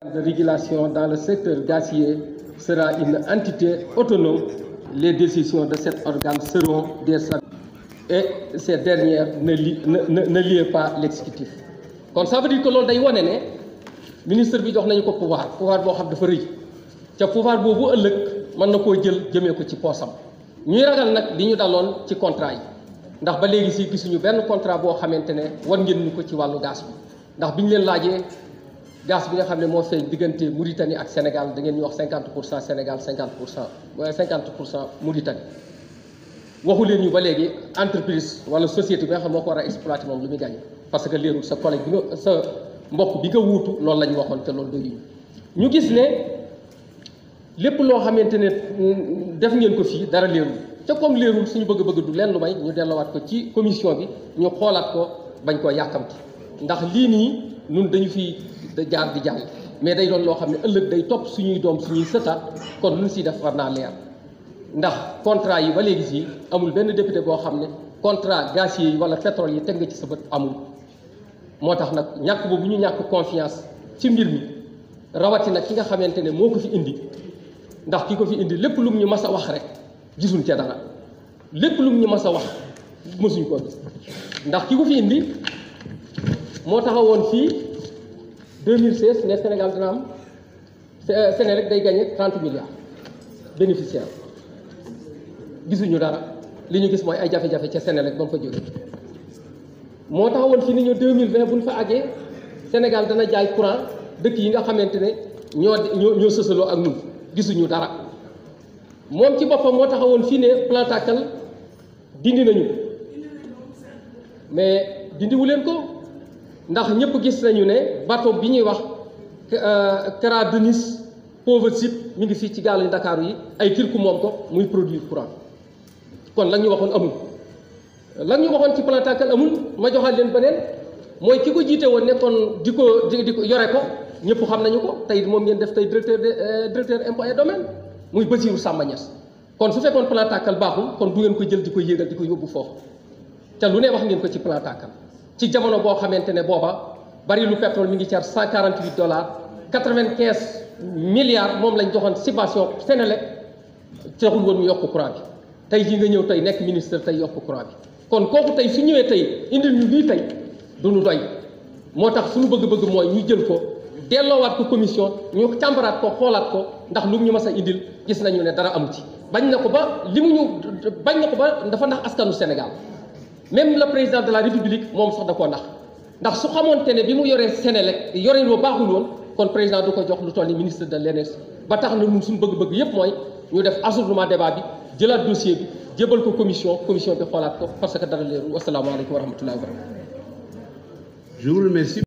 de régulation dans le secteur gazier sera une entité autonome. Les décisions de cet organe seront des et ces dernières ne lient pas l'exécutif. kon ça veut dire que loolu day wane ne ministre bi jox nañu ko pouvoir boo xam dafa rëy ca pouvoir boobu ëllëg mën na koo jël jëmee ko ci poosam ñuy ragal nag li ñu daloon ci contrat yi ndax ba léegi si gisuñu benn contrat boo xamante ne war ngeen ñu ko ci wàllu gaz bi ndax bi ñu leen laajee gaz bi nga xam ne moo feeñ diggante Mauritanie ak Sénégal da ngeen ñu wax 50% Sénégal 50% Mauritanie waxu leen ñu ba léegi entreprise wala société bi nga xam moo ko war a exploiter moom lu muy gagné parce que leerul sa collègue bi nga sa mbokk bi nga wuutu loolu la ñu waxoon te loolu doy ñu gis ne lépp loo xamante ne def ngeen ko fii dara leerul te comme leerul suñu bëgg-bëgg du leen lu may ñu delloowaat ko ci commission bi ñu xoolaat ko bañ koo yàkkamti ndax lii nii ñun dañu fi jaar di jàll mais day doon loo xam ne ëllëg day topp suñuy doom suñuy sëtaat kon luñ siy def war naa leer ndax contrat yi ba léegi si amul benn député boo xam ne contrat gazier yi wala pétrole yi teg nga ci sa bët amul moo tax nag ñàkk boobu ñu ñàkk confiance ci mbir mi rawatina ki nga xamante ne moo ko fi indi ndax ki ko fi indi lépp lum ñu mas a wax rek gisuñ ca dara lépp lum ñu mas a wax mësuñ ko gis ndax ki ko fi indi moo taxawoon fii 2016 ne Sénégal dina am Sénégal rek day gagné 30 milliards bénéficiaires gisuñu dara li ñu gis mooy ay jafe-jafe ca Sénégal rek ba mu fa jógee moo taxawoon fii ni ñu 2020 bu ñu fa àggee Sénégal dana jaay courant dëkk yi nga xamante ne ñoo sësaloo ak ñun gisuñu dara moom ci boppam moo taxawoon fii ne plan Takkal dindi nañu mais dindiwu leen ko ndax ñëpp gis nañu ne bateau bi ñuy wax Kara Denis pauvre site mi ngi fii ci gaalu Ndakaaru yi ay kirku moom ko muy produire courant kon la ñu waxoon amul la ñu waxoon ci plan Takkal amul ma joxaat leen beneen mooy ki ko jiite woon nekkoon di ko yore ko ñëpp xam nañu ko tey moom ngeen def tey directeur impôt et domaine muy Bassirou Samba Niass kon su fekkoon plan Takkal baaxul kon du ngeen ko jël di ko yéegal di ko yóbbu foofu te lu ne wax ngeen ko ci plan Takkal ci jamono boo xamante ne booba bari lu pétrole mi ngi car $148 95 milliards moom lañ joxoon subvention Sénélec taxul woon mu yokk courant bi tey jii nga ñëw tey nekk ministre tey yokk courant bi kon kooku tey su ñëwee tey indil ñu lii tey du ñu doy moo tax suñu bëgg-bëgg mooy ñu jël ko delloowaat ko commission ñu càmbaraat ko xoolaat ko ndax lu ñu mas a indil gis nañu ne dara amu ci bañ na ko ba dafa nax askanu Sénégal même le président de la République moom sax da koo ndax su xamoonte ne bi mu yoree Sénélec yoreen loo baaxul woon kon président du ko jox lu toll ni ministre de l'énergie ba tax na ñun suñu bëgg-bëgg yépp mooy ñu def assouplement débat bi jëlaat dossier bi jébal ko commission bi xoolaat ko parce que dara leerul wasalaamaaleykum wa rahmatullahi wa barakatuh. Je vous remercie.